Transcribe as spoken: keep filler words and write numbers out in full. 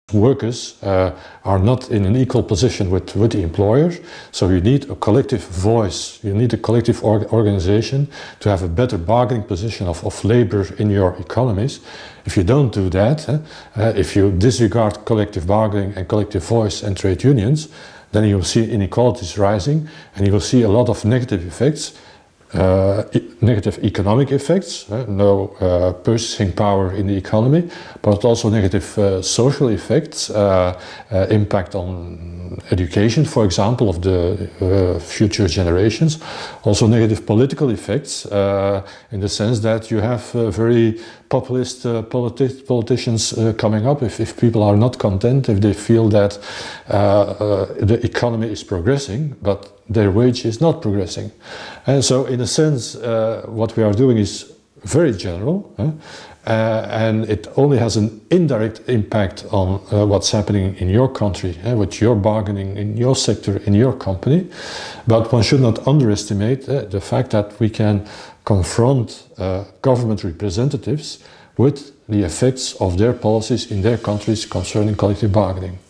workers uh, are not in an equal position with, with the employer, so you need a collective voice, you need a collective org organization to have a better bargaining position of, of labor in your economies. If you don't do that, uh, uh, if you disregard collective bargaining and collective voice and trade unions, then you will see inequalities rising and you will see a lot of negative effects. Uh, e negative economic effects, uh, no uh, purchasing power in the economy, but also negative uh, social effects, uh, uh, impact on education, for example, of the uh, future generations. Also negative political effects, uh, in the sense that you have uh, very populist uh, politi politicians uh, coming up. If, if people are not content, if they feel that uh, uh, the economy is progressing, but their wage is not progressing. And so in a sense, uh, what we are doing is very general, eh? uh, and it only has an indirect impact on uh, what's happening in your country, eh? with your bargaining in your sector, in your company. But one should not underestimate uh, the fact that we can confront uh, government representatives with the effects of their policies in their countries concerning collective bargaining.